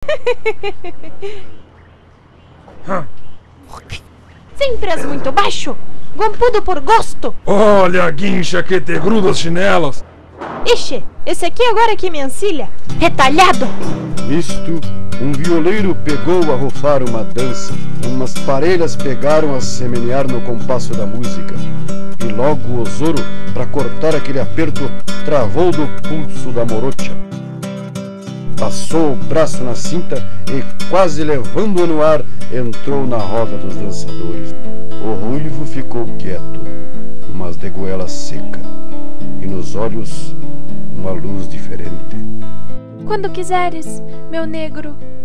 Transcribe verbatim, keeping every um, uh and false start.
Sempre és muito baixo, gompudo por gosto. Olha a guincha que te gruda os chinelos. Ixi, esse aqui agora que me encilha, retalhado. Nisto, um violeiro pegou a rufar uma dança. Umas parelhas pegaram a semenear no compasso da música. E logo o Osoro, para cortar aquele aperto, travou do pulso da morocha. Passou o braço na cinta e, quase levando-o no ar, entrou na roda dos dançadores. O ruivo ficou quieto, mas de goela seca, e nos olhos uma luz diferente. Quando quiseres, meu negro.